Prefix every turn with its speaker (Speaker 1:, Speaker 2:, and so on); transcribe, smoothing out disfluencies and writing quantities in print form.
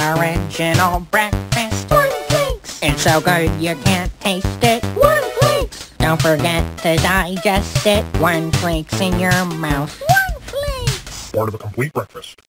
Speaker 1: original breakfast.
Speaker 2: One Flakes.
Speaker 1: It's so good you can't taste it.
Speaker 2: One Flakes.
Speaker 1: Don't forget to digest it. One Flakes in your mouth.
Speaker 2: One Flakes.
Speaker 3: Part of a complete breakfast.